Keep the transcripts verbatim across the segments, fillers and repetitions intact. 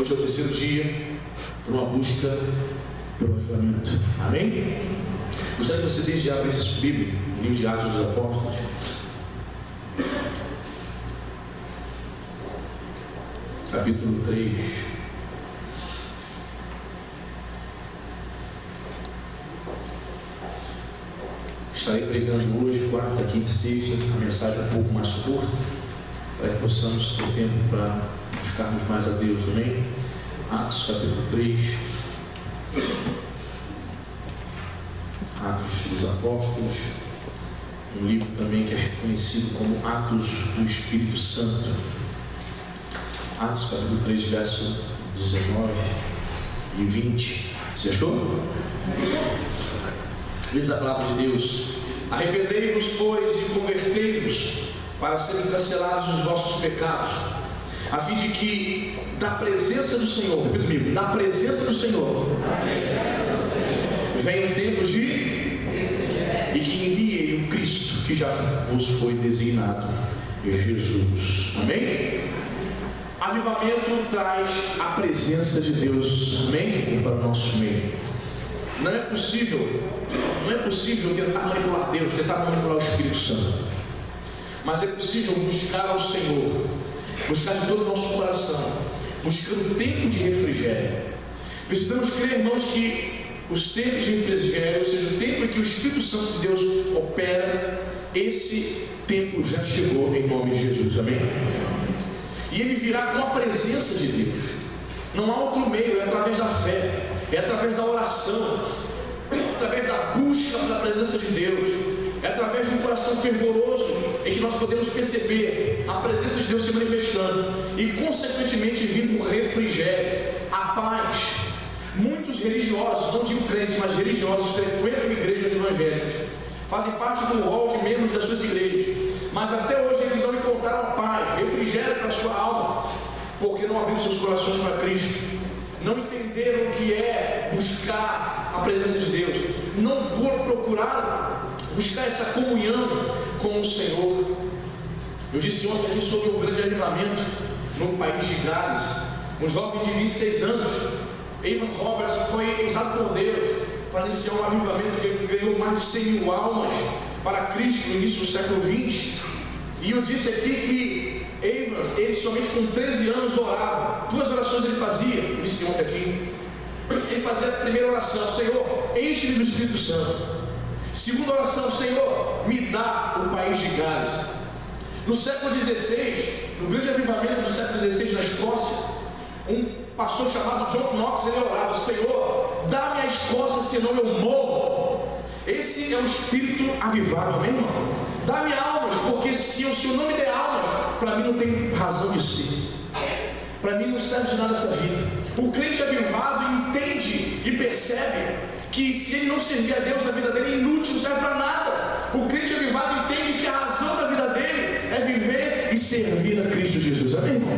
Hoje é o terceiro dia para uma busca pelo avivamento. Amém? Gostaria que você desde já abrisse a Bíblia, no livro de Atos dos Apóstolos. Capítulo três. Estarei pregando hoje, quarta, quinta e sexta, a mensagem um pouco mais curta, para que possamos ter tempo para buscarmos mais a Deus, amém? Atos capítulo três, Atos dos Apóstolos, um livro também que é conhecido como Atos do Espírito Santo. Atos capítulo três, verso dezenove e vinte. Você achou? Diz a palavra de Deus: arrependei-vos, pois, e convertei-vos, para serem cancelados os vossos pecados, a fim de que da presença do Senhor, repita comigo, da presença do Senhor, venha um tempo de e que enviei o Cristo, que já vos foi designado, Jesus. Amém? Avivamento traz a presença de Deus, amém? Para o nosso meio. Não é possível, não é possível tentar manipular Deus, tentar manipular o Espírito Santo, mas é possível buscar ao Senhor, buscar de todo o nosso coração, buscando tempo de refrigério. Precisamos crer, irmãos, que os tempos de refrigério, ou seja, o tempo em que o Espírito Santo de Deus opera, esse tempo já chegou em nome de Jesus, amém? E ele virá com a presença de Deus. Não há outro meio, é através da fé, é através da oração, é através da busca da presença de Deus, é através de um coração fervoroso em que nós podemos perceber a presença de Deus se manifestando e, consequentemente, vindo o refrigério, a paz. Muitos religiosos, não digo crentes, mas religiosos, frequentam igrejas evangélicas, fazem parte do rol de membros das suas igrejas, mas até hoje eles não encontraram paz, refrigério para a sua alma, porque não abriram seus corações para Cristo, não entenderam o que é buscar a presença de Deus, não procuraram buscar essa comunhão com o Senhor. Eu disse ontem ali sobre um grande avivamento no país de Gales. Um jovem de vinte e seis anos, Evan Roberts, foi usado por Deus para iniciar um avivamento que ganhou mais de cem mil almas para Cristo no início do século vinte. E eu disse aqui que Evan, ele somente com treze anos orava. Duas orações ele fazia, eu disse ontem aqui. Ele fazia a primeira oração: Senhor, enche-me do Espírito Santo. Segunda oração: Senhor, me dá o país de Gales. No século dezesseis, no grande avivamento do século dezesseis na Escócia, um pastor chamado John Knox, ele orava: Senhor, dá-me a Escócia, senão eu morro. Esse é o espírito avivado, amém, irmão? Dá-me almas, porque se o Senhor não me der almas, para mim não tem razão de ser, para mim não serve de nada essa vida. O crente avivado entende e percebe que se ele não servir a Deus na vida dele é inútil, não serve para nada. O crente avivado entende que a razão da vida dele é viver e servir a Cristo Jesus, amém, irmão?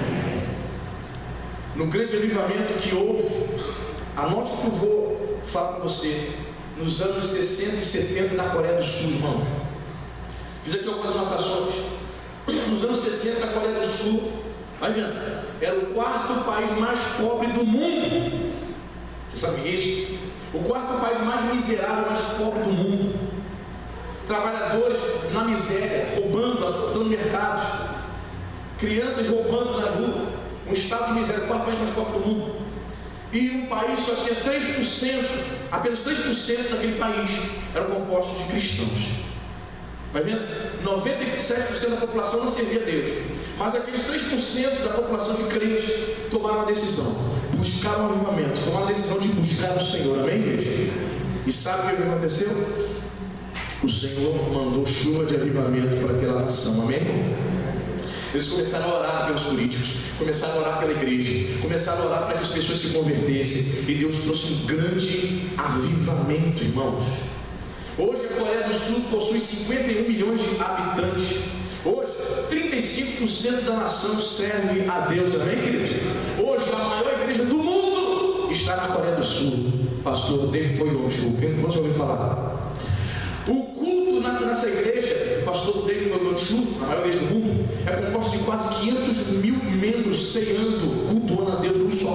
No grande avivamento que houve, anote o que eu vou falar para você, nos anos sessenta e setenta na Coreia do Sul, irmãos. Fiz aqui algumas anotações. Nos anos sessenta na Coreia do Sul, vai vendo, era o quarto país mais pobre do mundo. Você sabe isso? O quarto país mais miserável, mais pobre do mundo. Trabalhadores na miséria, roubando, assaltando mercados, crianças roubando na rua. Um estado de miséria, o quarto país mais pobre do mundo. E um país só tinha três por cento, apenas três por cento daquele país eram compostos de cristãos. Vai vendo? noventa e sete por cento da população não servia a Deus, mas aqueles três por cento da população de crentes tomaram a decisão, buscaram o avivamento, tomaram a decisão de buscar o Senhor, amém, igreja? E sabe o que aconteceu? O Senhor mandou chuva de avivamento para aquela nação, amém? Eles começaram a orar pelos políticos, começaram a orar pela igreja, começaram a orar para que as pessoas se convertessem, e Deus trouxe um grande avivamento, irmãos. Hoje a Coreia do Sul possui cinquenta e um milhões de habitantes. Hoje, trinta e cinco por cento da nação serve a Deus, amém, queridos? Hoje, a maior igreja do mundo está na Coreia do Sul. Pastor David Boyonchu, quem você ouviu falar? O culto nessa igreja, o pastor David Boyonchu, a maior igreja do mundo, é composto de quase quinhentos mil membros ceando, cultuando a Deus num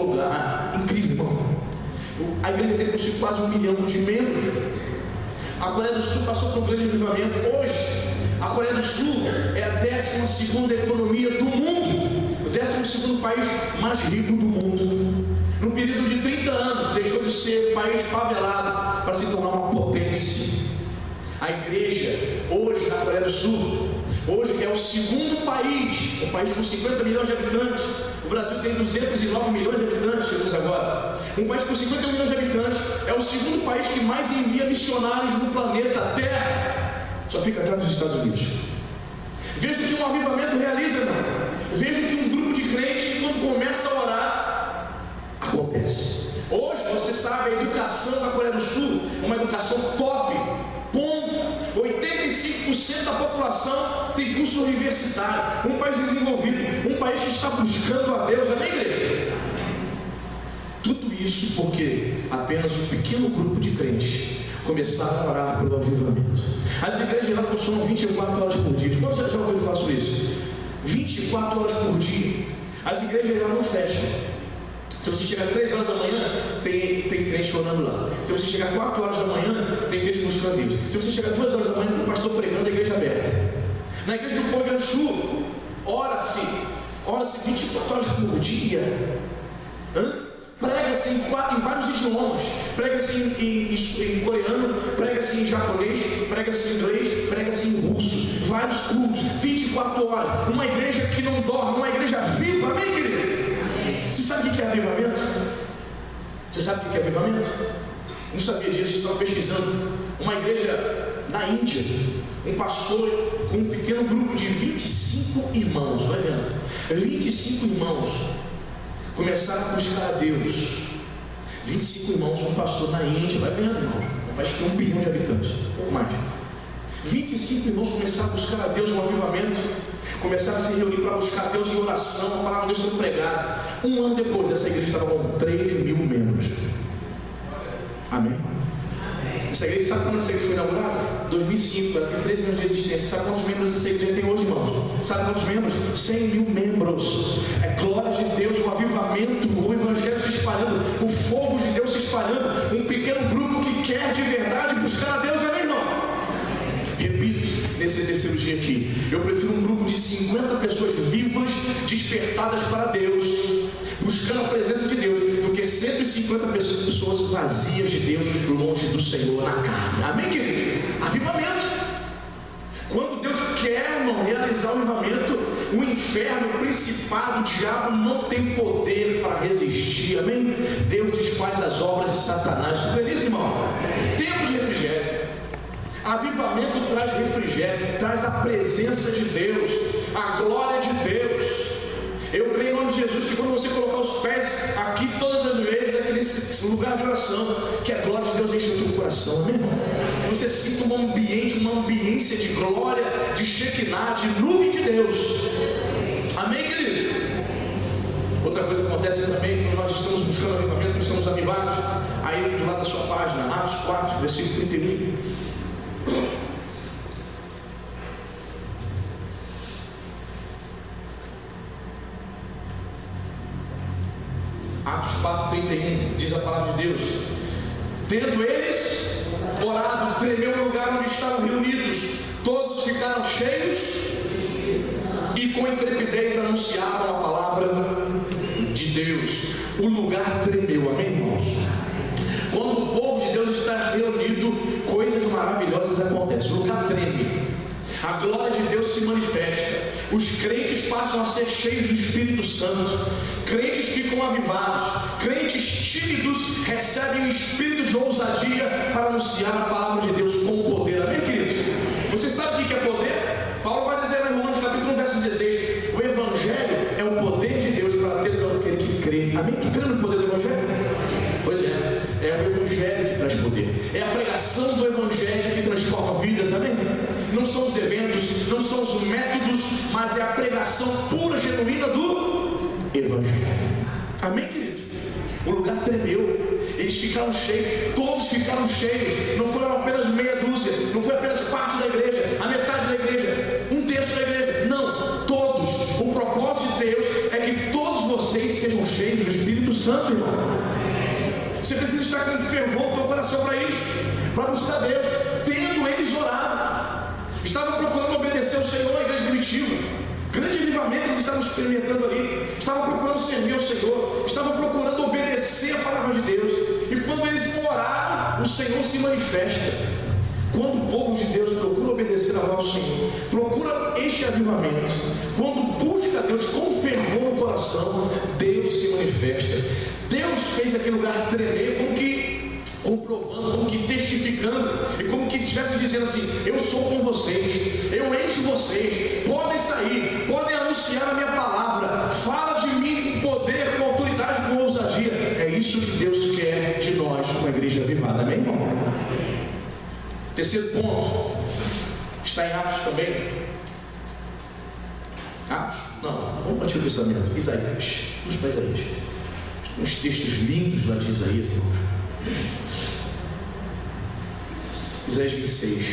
A igreja tem possuído quase um milhão de membros. A Coreia do Sul passou por um grande avivamento. Hoje, a Coreia do Sul é a décima segunda economia do mundo, o décimo segundo país mais rico do mundo. No período de trinta anos, deixou de ser um país favelado para se tornar uma potência. A igreja, hoje na Coreia do Sul, hoje é o segundo país, um país com cinquenta milhões de habitantes. O Brasil tem duzentos e nove milhões de habitantes, chegamos agora. Um país com cinquenta milhões de habitantes é o segundo país que mais envia missionários no planeta Terra. Só fica atrás dos Estados Unidos. Vejo que um avivamento realiza, irmão. Vejo que um grupo de crentes, quando começa a orar, acontece. Hoje, você sabe, a educação da Coreia do Sul é uma educação top. Ponto. oitenta e cinco por cento da população tem curso universitário. Um país desenvolvido, um país que está buscando a Deus, amém, igreja? Tudo isso porque apenas um pequeno grupo de crentes começaram a orar pelo avivamento. As igrejas lá funcionam vinte e quatro horas por dia. Quantos já ouviram falar sobre isso? vinte e quatro horas por dia. As igrejas lá não fecham. Se você chegar às três horas da manhã, tem, tem crente orando lá. Se você chegar às quatro horas da manhã, tem crente buscando a Deus. Se você chegar às duas horas da manhã, tem pastor pregando, a igreja aberta. Na igreja do Poganchu, ora-se, ora-se vinte e quatro horas por dia. Hã? Prega-se em, em vários idiomas. Prega-se em, em, em, em coreano, prega-se em japonês, prega-se em inglês, prega-se em russo. Vários cultos, vinte e quatro horas. Uma igreja que não dorme, uma igreja viva, amém, querido? Você sabe o que é avivamento? Você sabe o que é avivamento? Não sabia disso, estava pesquisando. Uma igreja na Índia, um pastor com um pequeno grupo de vinte e cinco irmãos, vai vendo? vinte e cinco irmãos começaram a buscar a Deus. vinte e cinco irmãos, um pastor na Índia, vai vendo, irmão? Um país que tem um bilhão de habitantes, um pouco mais. vinte e cinco irmãos começaram a buscar a Deus no avivamento. Começaram a se reunir para buscar a Deus em oração, a palavra de Deus sendo pregada. Um ano depois, essa igreja estava com três mil membros. Amém? Essa igreja, sabe quando essa igreja foi inaugurada? dois mil e cinco, ela tem treze anos de existência. Sabe quantos membros essa igreja tem hoje, irmãos? Sabe quantos membros? cem mil membros. É glória de Deus, um avivamento, o evangelho se espalhando, o fogo de Deus se espalhando, um pequeno grupo que quer de verdade buscar a Deus, amém, irmão? Repito, nesse terceiro dia aqui, eu prefiro um grupo de cinquenta pessoas vivas, despertadas para Deus, buscando a presença de Deus, do que cento e cinquenta pessoas vazias de Deus, longe do Senhor na carne. Amém, querido? Avivamento. Quando Deus quer, irmão, realizar o avivamento, o inferno, o principado, o diabo não tem poder para resistir. Amém? Deus desfaz as obras de Satanás. Feliz, irmão? Tempo de refrigério. Avivamento traz refrigério, traz a presença de Deus, a glória de Deus. Eu creio em nome de Jesus que quando você colocar os pés aqui todas as vezes, aqui nesse lugar de oração, que a glória de Deus enche o teu coração, amém, irmão? Você sinta um ambiente, uma ambiência de glória, de Shekinah, de nuvem de Deus. Amém, querido? Outra coisa que acontece também, quando nós estamos buscando avivamento, nós estamos avivados, aí do lado da sua página, Atos quatro, versículo trinta e um. Atos quatro, trinta e um, diz a palavra de Deus: tendo eles orado, tremeu o lugar onde estavam reunidos, todos ficaram cheios e com intrepidez anunciavam a palavra de Deus. O lugar tremeu, amém, irmãos? Quando o povo de Deus está reunido, coisas maravilhosas acontecem, o lugar treme, a glória de Deus se manifesta, os crentes passam a ser cheios do Espírito Santo, crentes ficam avivados, crentes tímidos recebem o espírito de ousadia para anunciar a palavra de Deus com poder. Amém, queridos? Você sabe o que é poder? Paulo vai dizer em Romanos capítulo um, verso dezesseis: o Evangelho é o poder de Deus para ter todo aquele que crê. Amém? Tu crê no poder do Evangelho? Pois é, é o Evangelho que traz poder, é a pregação do Evangelho que transforma vidas. Amém? Não são os eventos, não são os métodos, mas é a pregação pura, genuína do Evangelho. Amém, queridos? O lugar tremeu, eles ficaram cheios, todos ficaram cheios, não foram apenas meia dúzia, não foi apenas parte da igreja, a metade da igreja, um terço da igreja, não, todos. O propósito de Deus é que todos vocês sejam cheios do Espírito Santo, irmão. Você precisa estar com fervor no teu coração para isso, para buscar Deus. Tendo eles orado, estavam procurando obedecer ao Senhor. A igreja primitiva, grande avivamento eles estavam experimentando ali, estavam procurando servir ao Senhor, estavam procurando obedecer a palavra de Deus. E quando eles oraram, o Senhor se manifesta. Quando o povo de Deus procura obedecer a voz do Senhor, procura este avivamento, quando busca Deus com fervor no coração, Deus se manifesta. Deus fez aquele lugar tremer, como que comprovando, como que testificando, e como que estivesse dizendo assim: eu sou com vocês, eu encho vocês, podem sair, podem anunciar a minha palavra, fala de mim com poder, com autoridade, com ousadia. É isso que Deus quer de nós, uma igreja avivada, amém, irmão? Terceiro ponto, está em Atos também. Atos? Não, vamos partir do pensamento. Isaías, vamos para Isaías. Uns textos lindos lá de Isaías, irmãos. Isaías vinte e seis.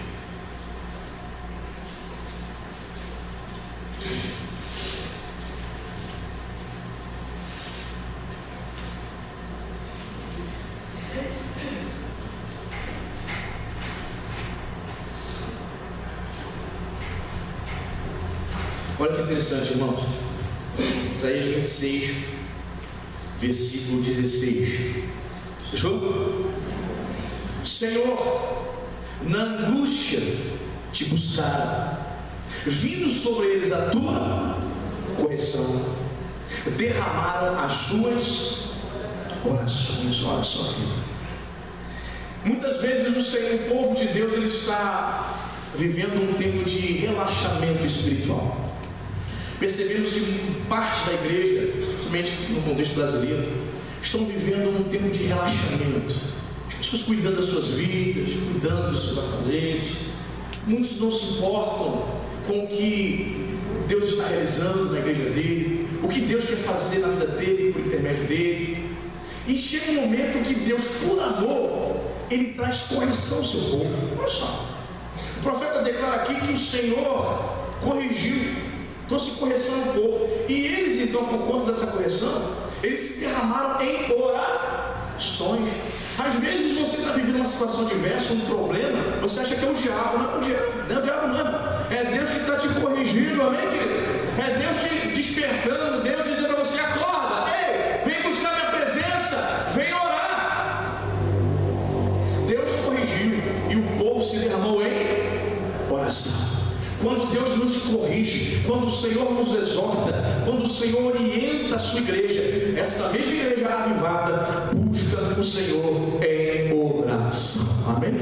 Olha que interessante, irmãos. Isaías vinte e seis, versículo dezesseis. Fechou? Senhor, na angústia te buscaram, vindo sobre eles a tua correção, derramaram as suas orações. Olha só, querido. Muitas vezes o Senhor, o povo de Deus, ele está vivendo um tempo de relaxamento espiritual. Percebemos que parte da igreja, principalmente no contexto brasileiro, estão vivendo um tempo de relaxamento. As pessoas cuidando das suas vidas, cuidando dos seus afazeres. Muitos não se importam com o que Deus está realizando na igreja dele, o que Deus quer fazer na vida dele, por intermédio dele. E chega um momento que Deus, por amor, ele traz correção ao seu povo. Olha só, o profeta declara aqui que o Senhor corrigiu, trouxe correção ao povo. E eles, então, por conta dessa correção, eles se derramaram em orações. Às vezes você está vivendo uma situação diversa, um problema, você acha que é o diabo. Não é o diabo, não é o diabo não. É Deus que está te corrigindo, amém, querido? É Deus te despertando, Deus dizendo a você: acorda, ei, vem buscar minha presença, vem orar. Deus corrigiu e o povo se derramou em oração. Quando Deus nos corrige, quando o Senhor nos exorta, quando o Senhor orienta a sua igreja, essa mesma igreja avivada busca o Senhor em oração. Amém?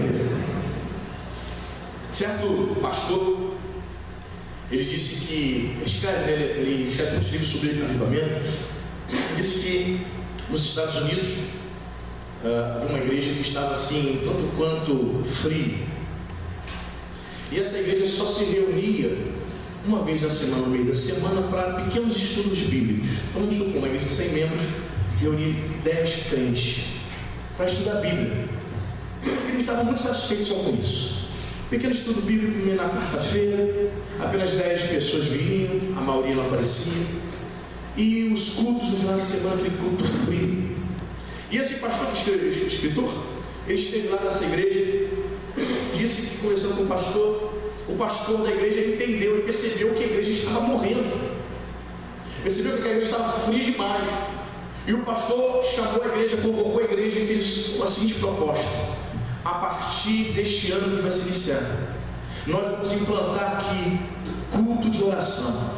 Certo pastor, ele disse que, ele escreve, ele escreve muitos livros sobre avivamento, disse que nos Estados Unidos uh, havia uma igreja que estava assim, tanto quanto frio. E essa igreja só se reunia uma vez na semana, no meio da semana, para pequenos estudos bíblicos. Então, vamos supor, uma igreja de cem membros reunia dez crentes para estudar a Bíblia. Eles estavam muito satisfeitos só com isso. Pequeno estudo bíblico na quarta-feira, apenas dez pessoas vinham, a maioria não aparecia. E os cultos no final de semana, aquele culto frio. E esse pastor, escritor, ele esteve lá nessa igreja. Disse que, conversando com o pastor, o pastor da igreja entendeu, ele percebeu que a igreja estava morrendo, percebeu que a igreja estava fria demais. E o pastor chamou a igreja, convocou a igreja e fez a seguinte proposta: a partir deste ano que vai se iniciar, nós vamos implantar aqui culto de oração.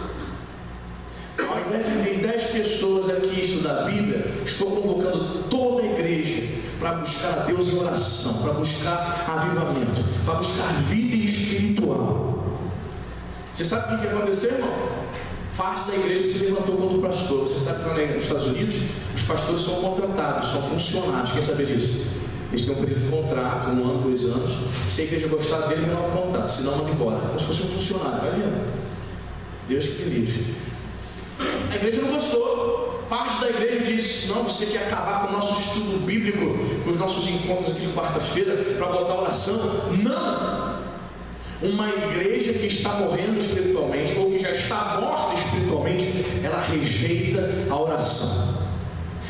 Ao invés de vir dez pessoas aqui estudar a Bíblia, estou convocando toda a igreja para buscar a Deus em oração, para buscar avivamento, para buscar vida espiritual. Você sabe o que aconteceu, irmão? Parte da igreja se levantou contra o pastor. Você sabe que lá nos Estados Unidos os pastores são contratados, são funcionários. Quem sabe disso? Eles têm um período de contrato, um ano, dois anos. Se a igreja gostar dele, renova o contrato, senão manda embora. Como se fosse um funcionário, vai vendo? Deus que livre. A igreja não gostou. Parte da igreja disse: não, você quer acabar com o nosso estudo bíblico, com os nossos encontros aqui de quarta-feira, para botar oração? Não! Uma igreja que está morrendo espiritualmente, ou que já está morta espiritualmente, ela rejeita a oração.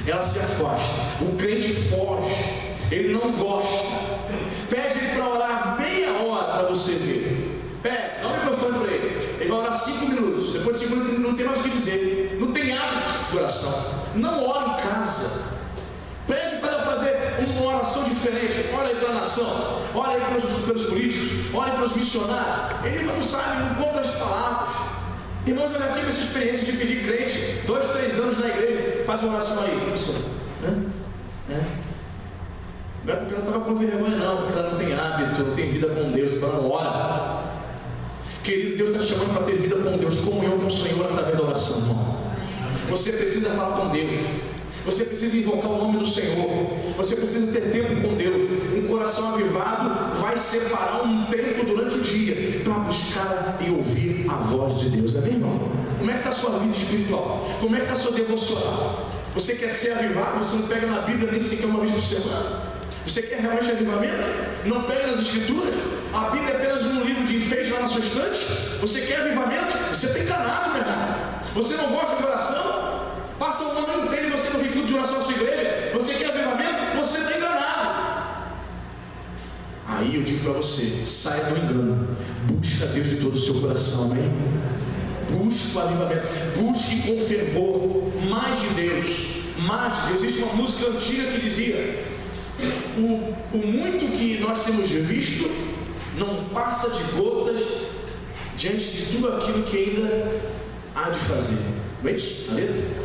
ela se afasta. O crente foge, ele não gosta. Pede ele para orar meia hora para você ver. Pede, dá o microfone para ele. Ele vai orar cinco minutos. Depois de cinco minutos não tem mais o que dizer. Não tem hábito de oração. Não ora em casa. Pede para ele fazer uma oração diferente. Ora aí pela nação, ora aí pelos, pelos políticos, ora aí pelos missionários. Ele não sabe, não encontra as palavras. Irmãos, eu já tive essa experiência de pedir crente, dois, três anos na igreja, faz uma oração aí, professor. É? Não é porque ela estava com vergonha, não, porque ela não tem hábito, não tem vida com Deus, então ela não ora. Querido, Deus está te chamando para ter vida com Deus, comunhão com o Senhor através da oração, irmão. Você precisa falar com Deus. Você precisa invocar o nome do Senhor. Você precisa ter tempo com Deus. Um coração avivado vai separar um tempo durante o dia para buscar e ouvir a voz de Deus. Amém, irmão? Como é que está a sua vida espiritual? Como é que está a sua devocional? Você quer ser avivado? Você não pega na Bíblia nem sequer uma vez por semana? Você quer realmente avivamento? Não pega nas Escrituras? A Bíblia é apenas um livro de enfeite lá na sua estante? Você quer avivamento? Você está enganado, meu irmão. Você não gosta de oração? Passa o ano inteiro e você não vem culto de oração na sua igreja. Você quer avivamento? Você está enganado. Aí eu digo para você, saia do engano. Busque a Deus de todo o seu coração, amém? Busque o avivamento. Busque com fervor mais de Deus. Mais de Deus. Existe uma música antiga que dizia: o, o muito que nós temos visto não passa de gotas diante de tudo aquilo que ainda há de fazer. Não é isso? A letra?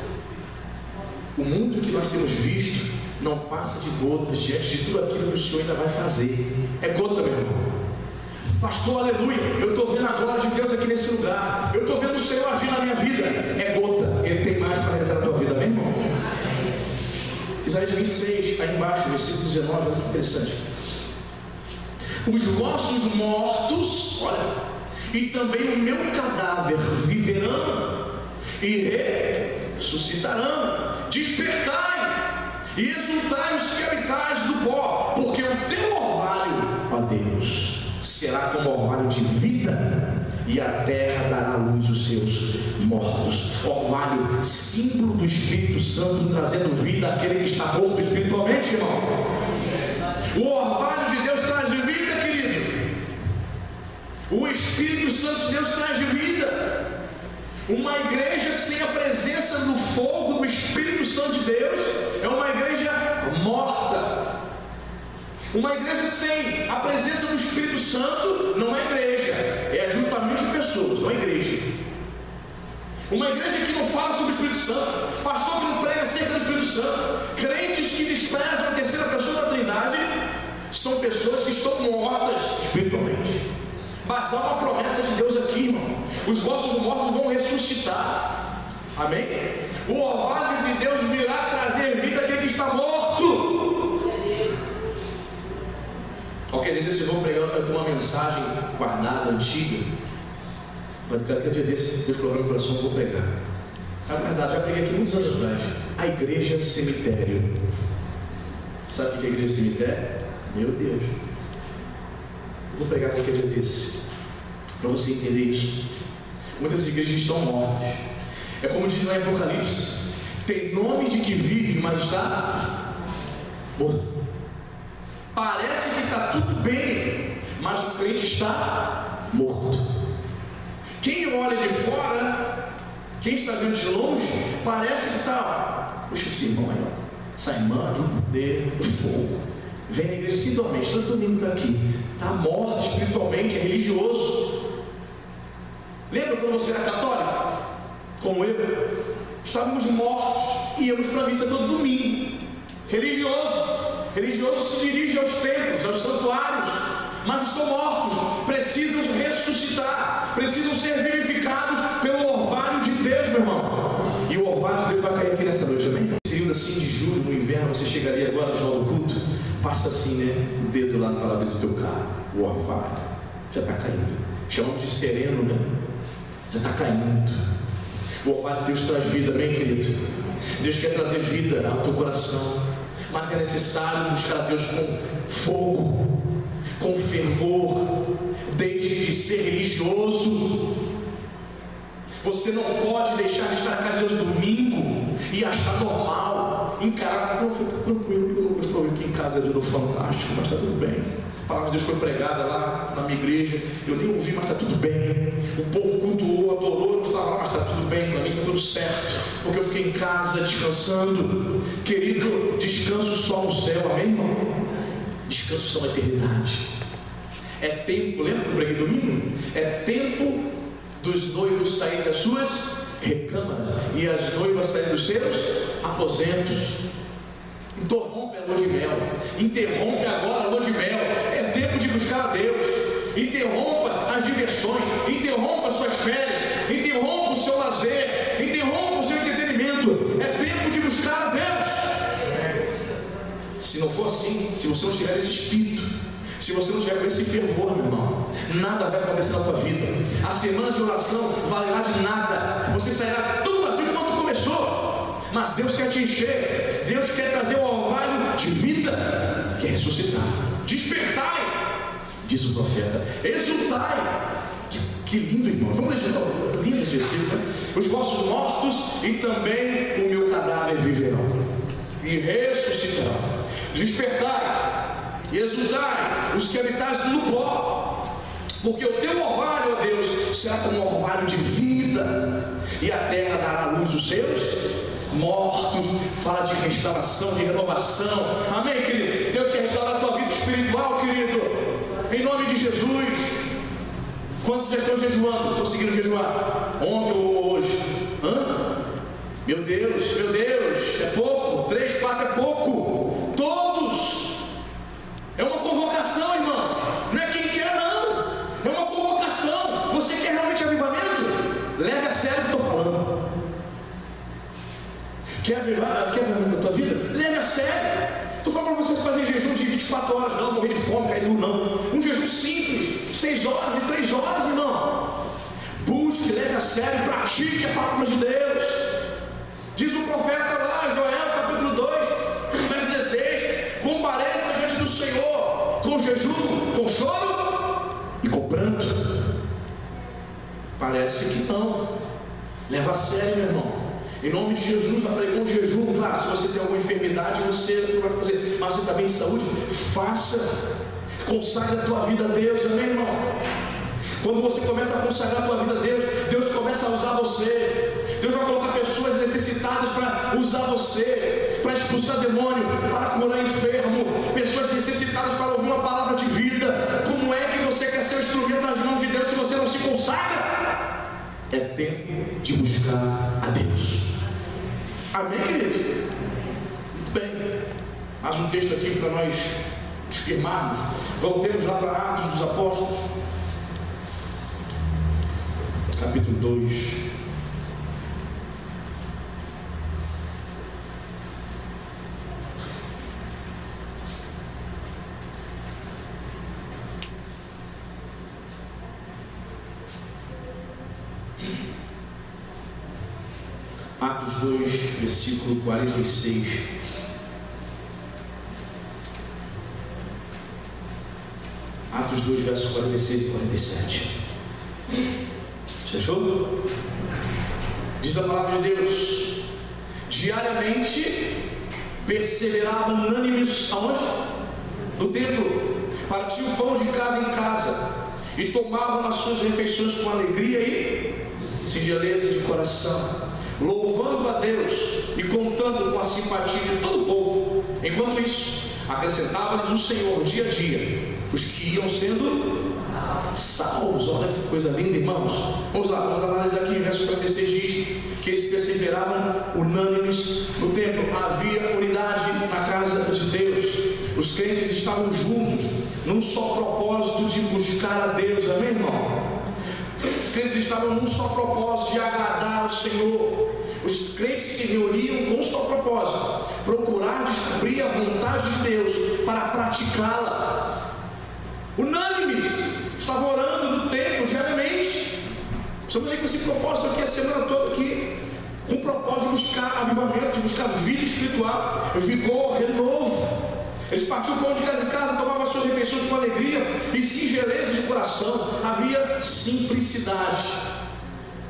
O mundo que nós temos visto não passa de gotas diante de tudo aquilo que o Senhor ainda vai fazer. É gota, meu irmão. Pastor, aleluia, eu estou vendo a glória de Deus aqui nesse lugar. Eu estou vendo o Senhor agir na minha vida. É gota. Ele tem mais para realizar na tua vida, amém, irmão? Isaías vinte e seis, aí embaixo, versículo dezenove, é muito interessante. Os vossos mortos, olha, e também o meu cadáver viverão e ressuscitarão. Despertai e exultai os que habitais do pó, porque o teu orvalho, ó Deus, será como orvalho de vida, e a terra dará à luz os seus mortos. Orvalho, símbolo do Espírito Santo, trazendo vida àquele que está morto espiritualmente, irmão. O orvalho de Deus traz vida, querido. O Espírito Santo de Deus traz vida. Uma igreja sem a presença do fogo do Espírito Santo de Deus é uma igreja morta. Uma igreja sem a presença do Espírito Santo não é igreja, é ajuntamento de pessoas, não é igreja. Uma igreja que não fala sobre o Espírito Santo, pastor que não prega acerca do Espírito Santo, crentes que desprezam a terceira pessoa da Trindade, são pessoas que estão mortas espiritualmente. Mas há uma promessa de Deus aqui, irmão. Os vossos mortos vão ressuscitar. Amém? O orvalho de Deus virá trazer vida àquele que está morto. Ok, gente, eu vou pregar, eu tenho uma mensagem guardada, antiga. Mas cada dia desse, Deus colocou no meu coração, eu vou pregar. Na verdade, já preguei aqui muitos anos atrás. A igreja cemitério. Sabe o que é a igreja cemitério? Meu Deus. Vou pregar qualquer dia desse, para você entender isso. Muitas igrejas estão mortas. É como diz lá em Apocalipse: tem nome de que vive, mas está morto. Parece que está tudo bem, mas o crente está morto. Quem olha de fora, quem está vendo de longe, parece que está, puxa esse irmão aí, ó, sai mando, poder, do fogo. Vem à igreja sintomalmente, todo domingo está aqui, está morto espiritualmente, é religioso. Lembra quando você era católico? Como eu? Estávamos mortos e íamos para a missa todo domingo. Religioso. Religioso se dirige aos templos, aos santuários, mas estão mortos, precisam ressuscitar, precisam ser vivificados pelo orvalho de Deus, meu irmão. E o orvalho de Deus vai cair aqui nesta noite, amém? Período assim de julho, no inverno, você chegaria agora no final do culto, passa assim, né, o dedo lá no para-brisa do teu carro, o orvalho já está caindo. Chamamos de sereno, né? Já está caindo. O orvalho de Deus traz vida, amém, querido? Deus quer trazer vida ao teu coração, mas é necessário buscar a Deus com fogo, com fervor. Deixe de ser religioso. Você não pode deixar de estar na casa de Deus domingo e achar normal, encarar, não, foi tranquilo, eu estou aqui em casa de novo fantástico, mas está tudo bem. A palavra de Deus foi pregada lá na minha igreja, eu nem ouvi, mas está tudo bem. O povo cultuou, adorou, eu não estava lá, mas está tudo bem, para mim está tudo certo, porque eu fiquei em casa descansando. Querido, descanso só no céu, amém, irmão? Descanso só na eternidade. É tempo, lembra que eu preguei domingo? É tempo dos noivos saírem das suas recâmaras e as noivas saírem dos seus aposentos. Interrompe a lua de mel, interrompe agora a lua de mel. É tempo de buscar a Deus. Interrompa as diversões, interrompa as suas férias, interrompa o seu lazer, interrompa o seu entretenimento. É tempo de buscar a Deus. Se não for assim, se você não tiver esse espírito, se você não tiver esse fervor, meu irmão, nada vai acontecer na tua vida. A semana de oração valerá de nada. Você sairá tudo vazio quanto começou. Mas Deus quer te encher. Deus quer trazer um orvalho de vida, quer ressuscitar. Despertai, diz o profeta. Exultai. Que, que lindo, irmão. Vamos ler de novo. Lindo esse versículo, né? Os vossos mortos e também o meu cadáver viverão e ressuscitarão. Despertai e exultai, os que habitais no pó, porque o teu orvalho, ó Deus, será como um orvalho de vida, e a terra dará à luz os seus mortos. Fala de restauração, de renovação, amém, querido? Deus quer restaurar a tua vida espiritual, querido, em nome de Jesus. Quantos já estão jejuando? Conseguiram jejuar? Ontem ou hoje? Hã? Meu Deus, meu Deus, é pouco? Três, quatro é pouco? Todos! É uma convocação, irmão. Não é quem quer, não. É uma convocação. Você quer realmente avivamento? Leve a sério o que eu estou falando. Quer avivar, quer avivamento na tua vida? Leve a sério. Estou falando para você fazer jejum de vinte e quatro horas, não, morrer de fome, cair nu, não. Um jejum simples, seis horas e três horas, irmão. Busque, leve a sério, pratique a palavra de Deus. Diz o profeta lá, Joel, capítulo dois, verso dezesseis: compareça diante do Senhor com jejum, com choro e com pranto. Parece que não. Leva a sério, meu irmão. Em nome de Jesus, vai pregar um jejum. Claro, se você tem alguma enfermidade, você não vai fazer, mas você está bem em saúde, faça. Consagre a tua vida a Deus, amém, irmão? Quando você começa a consagrar a tua vida a Deus, Deus começa a usar você. Deus vai colocar pessoas necessitadas para usar você, para expulsar demônio, para curar enfermo, pessoas necessitadas para ouvir uma palavra de vida. Como é que você quer ser o instrumento nas mãos de Deus se você não se consagra? É tempo de buscar a Deus. Amém, querido? Muito bem. Mais um texto aqui para nós firmarmos. Voltemos lá para Atos dos Apóstolos, capítulo dois. Atos dois, versículo quarenta e seis. Atos dois, versos quarenta e seis e quarenta e sete. Você achou? Diz a palavra de Deus: diariamente perseveravam unânimes aonde? No templo, partiam pão de casa em casa e tomavam as suas refeições com alegria e singeleza de coração, louvando a Deus e contando com a simpatia de todo o povo. Enquanto isso, acrescentava-lhes o Senhor dia a dia os que iam sendo salvos. Olha que coisa linda, irmãos. Vamos lá, vamos analisar aqui. Verso quarenta e seis diz que eles perseveravam unânimes no templo. Havia unidade na casa de Deus. Os crentes estavam juntos num só propósito de buscar a Deus. Amém, irmão? Os crentes estavam num só propósito de agradar ao Senhor. Os crentes se reuniam com um só propósito: procurar descobrir a vontade de Deus para praticá-la. Unânimes, estavam orando no templo diariamente. Estamos aí com esse propósito aqui a semana toda aqui, com o propósito de buscar avivamento, de buscar vida espiritual, vigor, renovo. Eles partiam pão de casa em casa, tomavam as suas refeições com alegria e singeleza de coração. Havia simplicidade.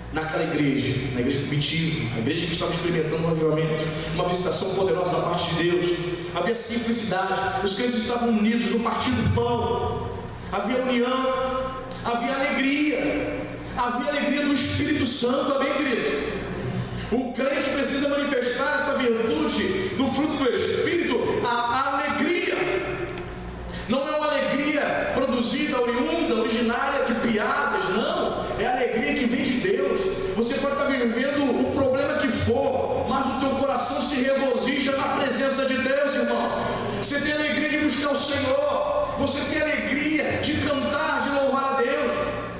naquela igreja, na igreja primitiva, a igreja que estava experimentando um avivamento, uma visitação poderosa da parte de Deus. Havia simplicidade, os crentes estavam unidos no partir do pão, havia união, havia alegria, havia alegria do Espírito Santo. Amém, queridos? O crente precisa manifestar essa virtude do fruto do Espírito, a alegria. Não é uma alegria produzida, oriunda, originária de piadas, não. É a alegria que vem de Deus. Você pode estar vivendo o problema que for, mas o teu coração se regozija na presença de Deus, irmão. Você tem alegria de buscar o Senhor. Você tem alegria de cantar, de louvar a Deus.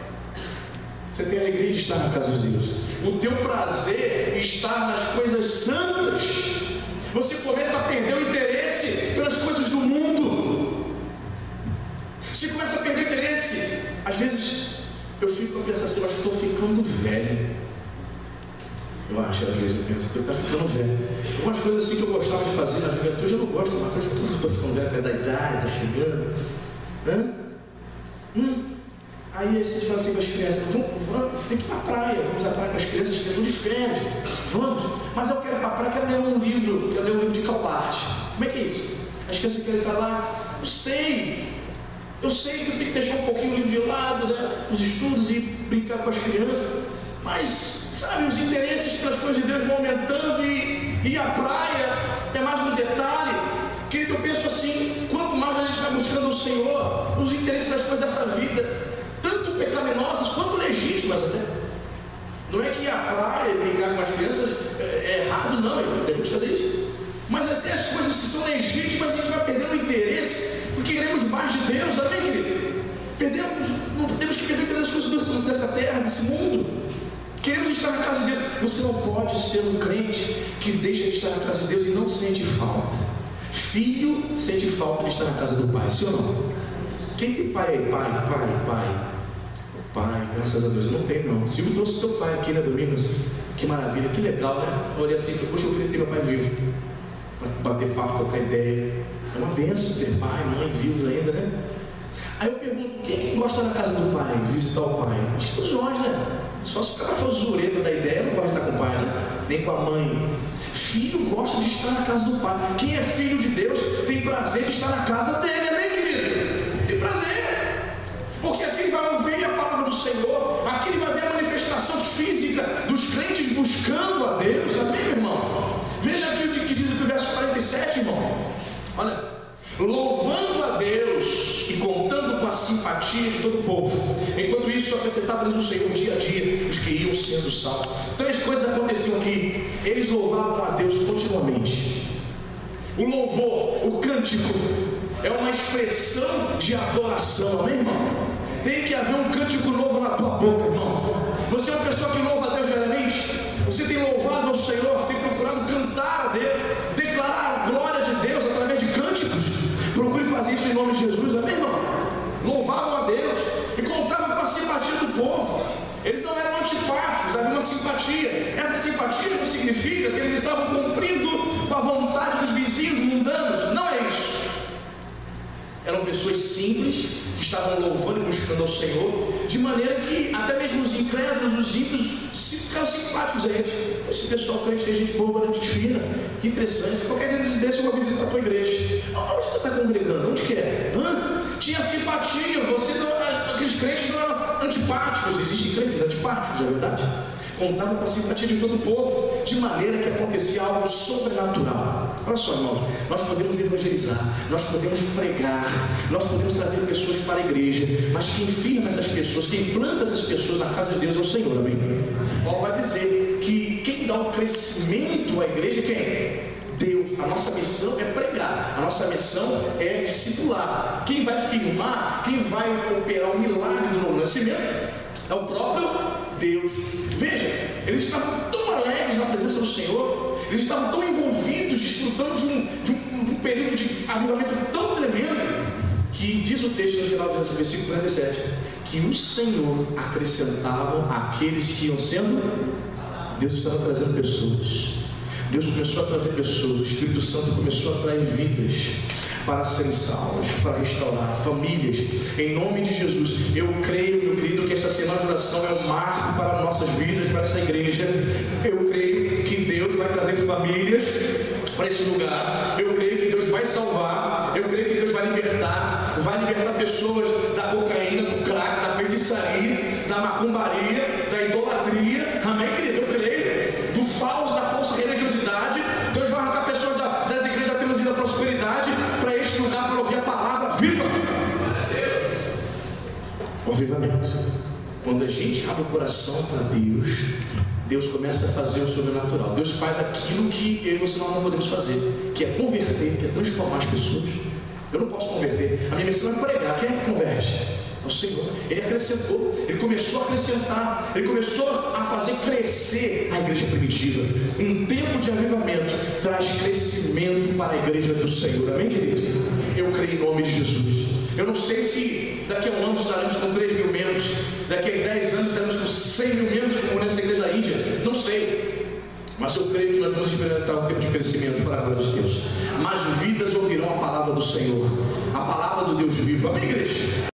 Você tem alegria de estar na casa de Deus. O teu prazer está nas coisas santas. Você começa a perder o interesse pelas coisas do mundo. Você começa a perder o interesse. Às vezes eu fico pensando assim, mas estou ficando velho. Eu acho, às vezes eu penso, eu estou ficando velho. Algumas coisas assim que eu gostava de fazer na juventude, eu não gosto, mas parece que eu estou ficando velho, perto da idade, está chegando. Hã? Hum? Aí vocês falam assim para as crianças, vamos, vamos, tem que ir para a praia, vamos à praia com as crianças, que é tudo de férias, vamos, mas eu quero ir para a praia, quero ler um livro, quero ler um livro de Calbart. Como é que é isso? As crianças querem estar lá, eu sei, eu sei que eu tenho que deixar um pouquinho o livro de lado, né, os estudos e brincar com as crianças, mas, sabe, os interesses pelas coisas de Deus vão aumentando e, e a praia é mais um detalhe. Querido, eu penso assim, quanto mais a gente vai buscando o Senhor, os interesses das coisas dessa vida, tanto pecaminosas quanto legítimas até. Não é que a praia, brincar com as crianças é errado, não, eu devo fazer isso. Mas até as coisas que são legítimas, a gente vai perdendo o interesse, porque queremos mais de Deus, amém, querido? Perdemos, não temos que perder as coisas dessa terra, desse mundo. Queremos estar na casa de Deus. Você não pode ser um crente que deixa de estar na casa de Deus e não sente falta. Filho sente falta de estar na casa do pai, sim ou não? Quem tem pai aí? Pai, pai, pai. Pai, graças a Deus, eu não tenho não. Silvio trouxe teu pai aqui, né, Domingos? Que maravilha, que legal, né? Eu olhei assim, poxa, eu queria ter meu pai vivo. Para bater papo, trocar ideia. É uma benção ter pai, mãe vivos ainda, né? Aí eu pergunto, quem gosta da casa do pai, visitar o pai? Acho que todos nós, né? Só se o cara for zureta da ideia, não gosta de estar com o pai, né? Nem com a mãe. Filho gosta de estar na casa do pai. Quem é filho de Deus tem prazer de estar na casa dele, amém, querido? Tem prazer. Porque aqui ele vai ouvir a palavra do Senhor, aqui ele vai ver a manifestação física dos crentes buscando a Deus, amém, meu irmão? Veja aqui o que diz o verso quarenta e sete, irmão. Olha, louvando a Deus e contando com a simpatia de todo o povo. Enquanto isso, acrescentava-lhes o Senhor dia a dia os que iam sendo salvos. Três coisas aconteciam aqui. Eles louvavam a Deus continuamente. O louvor, o cântico, é uma expressão de adoração, amém, irmão? Tem que haver um cântico novo na tua boca, irmão. Você é uma pessoa que louva a Deus diariamente. Você tem louvado ao Senhor, tem procurado cantar a Deus, declarar a glória de Deus através de cânticos. Procure fazer isso em nome de Jesus, amém, irmão? Louvavam a Deus e contavam com a simpatia do povo. Eles não eram antipáticos, havia uma simpatia. Essa simpatia não significa que eles estavam cumprindo com a vontade dos vizinhos mundanos. Não é isso. Eram pessoas simples que estavam louvando e buscando ao Senhor, de maneira que até mesmo os incrédulos, os ímpios, ficaram simpáticos a eles. Esse pessoal crente tem gente boa, gente fina, que interessante. Qualquer dia desse eu vou visitar a tua igreja. Onde tu está congregando? Onde que é? Hã? Tinha simpatia. Você não, aqueles crentes não eram antipáticos. Existem crentes antipáticos, não é verdade? Contavam com a simpatia de todo o povo, de maneira que acontecia algo sobrenatural. Olha só, irmão, nós podemos evangelizar, nós podemos pregar, nós podemos trazer pessoas para a igreja, mas quem firma essas pessoas, quem planta essas pessoas na casa de Deus é o Senhor, amém? Paulo vai dizer que quem dá o crescimento à igreja, quem? Deus. A nossa missão é pregar, a nossa missão é discipular. Quem vai firmar, quem vai operar o milagre do novo nascimento é o próprio Deus. Veja, eles estavam tão alegres na presença do Senhor, eles estavam tão envolvidos, desfrutando de um, de um, de um período de avivamento tão tremendo, que diz o texto no final do versículo quarenta e sete, que o Senhor acrescentava aqueles que iam sendo. Deus estava trazendo pessoas. Deus começou a trazer pessoas, o Espírito Santo começou a atrair vidas. para serem salvos, para restaurar famílias, em nome de Jesus. Eu creio, meu querido, que essa semana de oração é um marco para nossas vidas, para essa igreja. Eu creio que Deus vai trazer famílias para esse lugar. Eu creio que Deus vai salvar. Eu creio que Deus vai libertar. Vai libertar pessoas da cocaína, do crack, da feitiçaria, da macumbaria, da idolatria. Amém, querido? Eu creio. Do falso, da falsa religiosidade. Deus vai arrancar pessoas da, das igrejas da teologia da prosperidade para este lugar, para ouvir a palavra viva. O avivamento. Quando a gente abre o coração para Deus, Deus começa a fazer o sobrenatural. Deus faz aquilo que eu e você não podemos fazer, que é converter, que é transformar as pessoas. Eu não posso converter. A minha missão é pregar. Quem é que converte? É o Senhor. Ele acrescentou, ele começou a acrescentar, ele começou a fazer crescer a igreja primitiva. Um tempo de avivamento traz crescimento para a igreja do Senhor. Amém, querido? Eu creio em nome de Jesus. Eu não sei se daqui a um ano estaremos com três mil membros, daqui a dez anos estaremos com cem mil membros, como nessa igreja da Índia. Não sei. Mas eu creio que nós vamos experimentar um tempo de crescimento para a glória de Deus. Mas vidas ouvirão a palavra do Senhor, a palavra do Deus vivo. Amém, igreja?